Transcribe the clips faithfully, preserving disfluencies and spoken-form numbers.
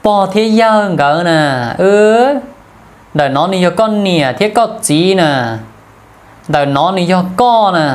bỏ thế dân cỡ nè ừ đời nó đi cho con nè thế có gì nè đời nó đi cho con nè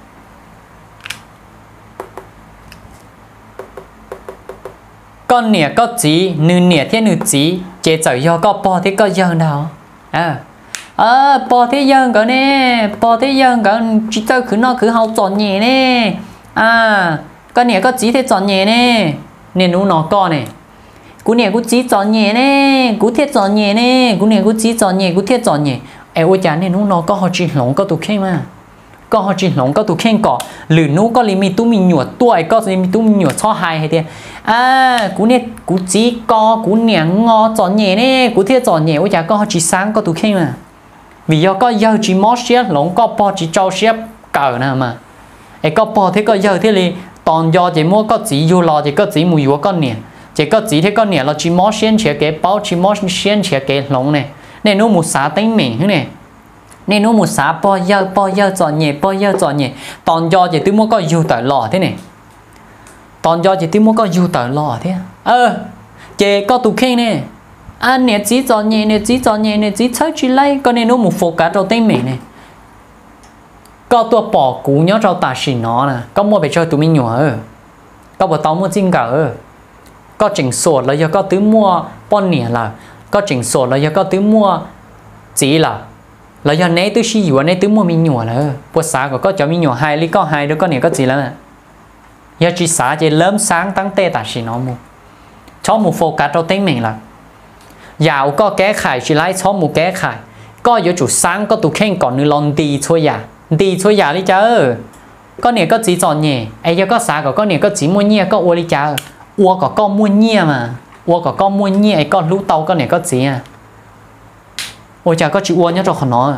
con nè có gì nữ nè thế nữ gì chế trở do có bỏ thế có dân đâu à à bỏ thế dân cỡ nè bỏ thế dân cỡ chỉ tao cứ nó cứ hậu chọn nhẹ nè à con nè có gì thế chọn nhẹ nè nên nó nó con nè cú nè cú chỉ chọn nhẹ nè cú thiết chọn nhẹ nè cú nè cú chỉ chọn nhẹ cú thiết chọn nhẹ em ơi cha nên nó nó có họ chỉ lỏng có tụ khen mà có họ chỉ lỏng có tụ khen cọ lử nó có limit tụ mình nhụt tuổi có limit tụ mình nhụt cho hai hay thế à cú nè cú chỉ có cú nè ngó chọn nhẹ nè cú thiết chọn nhẹ ơi cha có họ chỉ sáng có tụ khen mà vì do có giờ chỉ mót xếp lỏng có po chỉ trâu xếp cờ nè mà em có po thế có giờ thế li toàn do chỉ mua có chỉ vô lò thì có chỉ mùi vô con nè chỉ có chỉ thế con nè là chỉ mót xuyên chia cái bao chỉ mót xuyên chia cái lỏng này nên nó một xá tính mình thế này nên nó một xá bao giờ bao giờ chọn nhẹ bao giờ chọn nhẹ toàn do chỉ tôi mua có vô tờ lò thế này toàn do chỉ tôi mua có vô tờ lò thế ơ chỉ có tụ khen nè anh nè chỉ chọn nhẹ nè chỉ chọn nhẹ nè chỉ chơi chỉ lấy con nên nó một phục cả đầu tính mình này có tua bỏ cú nhớ cho ta xì nó nè có mua về chơi tụi mình nhỏ ơ có bộ tao mua chinh cả ơ có chỉnh sổ là do có tứ mua bon nè là có chỉnh sổ là do có tứ mua chỉ là là do nấy tứ xí dùa nấy tứ mua mình nhỏ là bộ xã của có cho mình nhỏ hai lý có hai đứa có nè có gì lắm do chỉ xã chỉ lớn sáng tăng tê ta xì nó mua cho một phục cả đầu tính mình là giàu có ké khải chỉ lấy cho một ké khải có yếu chủ sáng có tụ khen còn nữa lon đi thôi giả đi thôi giả đi chứ con này có chỉ chọn nhẹ ai cho có xã có con này có chỉ mua nhẹ có uo đi chứ uo có con mua nhẹ mà uo có con mua nhẹ con lú tàu con này có chỉ à ôi chả có chỉ uo nhá cho khó nó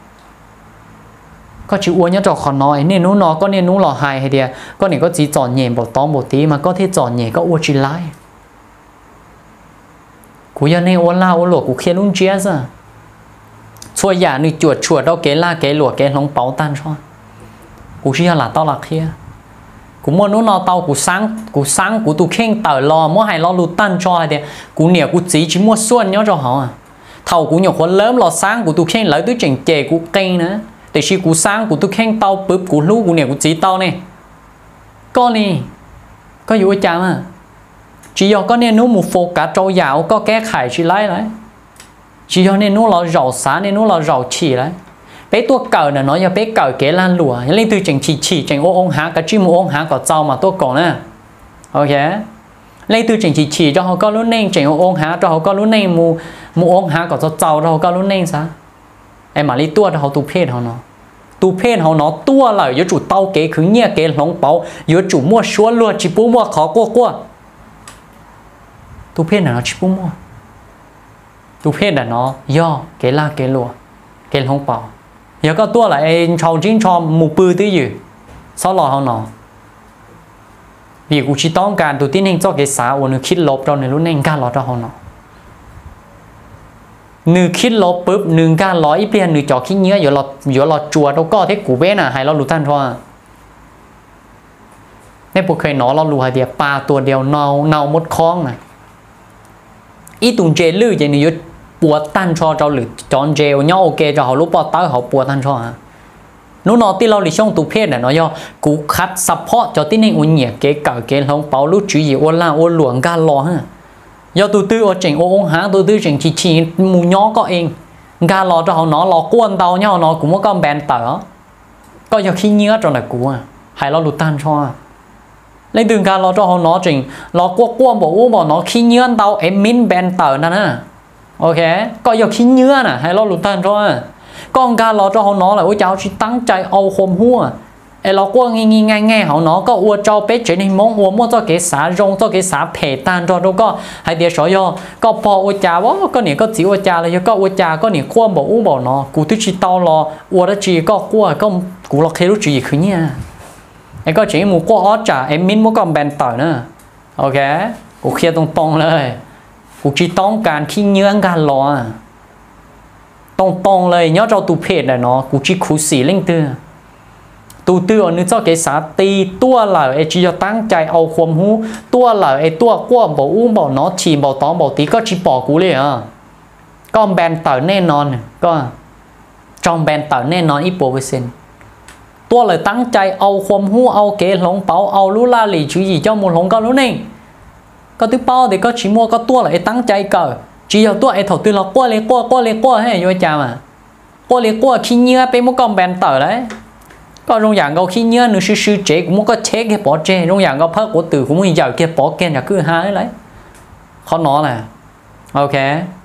có chỉ uo nhá cho khó nó nên nó nó có nên nó lò hài hay đi con này có chỉ chọn nhẹ một tóm một tí mà có thể chọn nhẹ có uo chỉ lái cú giờ này uo la uo lụa cú kia luôn chia ra xua giả như chuột chuột đâu kế la kế lụa kế lông báo tan cho cú chia là tao là kia cú mua nó nó tao cú sáng cú sáng cú tụ khen tờ lo mua hay lo lụt tan cho hay thế cú nè cú chỉ chỉ mua xuân nhớ cho họ à thầu cú nhiều khuôn lớn lo sáng cú tụ khen lấy tới chỉnh chè cú cây nữa để khi cú sáng cú tụ khen tao bướp cú lú cú nè cú chỉ tao nè con nè có vụ chả mà chỉ do có nên nó một phục cả trâu dạo có cái khải chỉ lấy đấy chỉ do nên nó là rau xá nên nó là rau chỉ đấy bé tua cờ là nó cho bé cờ kế lan lùa lên từ chỉnh chỉ chỉ chỉnh ô ông há cả chim ông há có trâu mà tôi còn nè ok lên từ chỉnh chỉ chỉ cho họ có lúc nên chỉnh ô ông há cho họ có lúc nên mu mu ông há có cho trâu cho họ có lúc nên sao em mà lấy tua cho họ tụ phê họ nó tụ phê họ nó tua là yếu chủ tao kế cứ nhẹ kế lóng báo yếu chủ mua xúa luôn chỉ bố mua khó qua qua tụ phê là nó chỉ bố mua tụ phê là nó do kế la kế lùa kế lóng báo giờ có tua lại em trâu chính cho một bự tí gì sau lò họ nó vì cũng chỉต้องการตัวที่หนึ่งcho cái xã của nóคิดลบcho nên lúc nàyการlọ cho họ nóนึกคิดลบปุ๊บหนึ่งการลออีเปลี่ยนหนึ่งจอคิดเนื้ออยู่เราอยู่เราจัวเราก็เทกูเบ้น่ะให้เรารู้ทันทั่วในพวกเคยหนอเรารู้ให้เดียปลาตัวเดียวเนาเนามดคล้องน่ะอีตุนเจลื้อจะนี่ยุดปวดตันชอเราหรือจอนเจลเนาโอเคจะเขารู้ปอเต้าเขาปวดตันชอนู้นนอที่เราหลีช่องตุเพศน่ะเนาะย่อกูคัดซัพพอร์ตจอที่นี่อุ่นเหนียเก๋เก่าเก๋ลงเปาลูกจุยอ้วนล่าอ้วนหลวงการรอฮะย่อตัวตื้อเอาเจ๋งโอ้งหางตัวตื้อเจ๋งชีชีมูย้อก็เองการรอจะเขาหนอรอกวนเตาเนาะเนาะกูว่าก็แบนเต๋อก็อย่าขี้เนื้อจนแต่กูอ่ะให้เราหลุดตันชอlấy đường ca lo cho họ nó chỉnh lo qua qua bộ u bỏ nó khi nhớ tao em min ben tờ nè nè ok có giờ khi nhớ nè hay lo lụt tan cho con ca lo cho họ nó là ôi cháu chỉ tăng chạy âu hôm hua ai lo qua nghe nghe nghe họ nó có ua cho bé chuyện hình mong ua mua cho cái xả rong cho cái xả phê tan cho đâu có hay để sỏi do có bỏ ua trà quá có nè có chỉ ua trà là có ua trà có nè qua bộ u bỏ nó cụ tôi chỉ tao lo ua đó chỉ có qua có cụ lo khi lúc chỉ khứ nha em có chỉ một quả trả em min một con bèn tỏi nữa ok cụ kia tông tôngเลยcụ chỉ tôngการขี้เนื้อการรอตรงตรงเลยย้อนเราตูเพจเลยเนาะกูchỉคู่สีเล่งตื้อ tu tư ở nơi cho cái xã tì tua là ai chỉ cho tăng chạy ao khoom hú tua là ai tua qua bảo uống bảo nó chỉ bảo tóm bảo tí có chỉ bỏ cú liền à con bèn tở nên non có trong bèn tở nên non ít bộ với xin tua là tăng chạy ao khoom hú ao kế lông bảo ao lú la lì chứ gì cho một lông cao lú này có thứ bao thì có chỉ mua có tua là ai tăng chạy cờ chỉ cho tua ai thầu tư là qua lấy qua qua lấy qua hay vô chả mà qua lấy qua khi nhớ bé một con bèn tở đấy có trong dạng câu khi nhớ nữa sư sư chế cũng muốn có chế cái bỏ chế trong dạng câu phát của từ cũng muốn giờ kia bỏ kia là cứ hái lấy khó nói là ok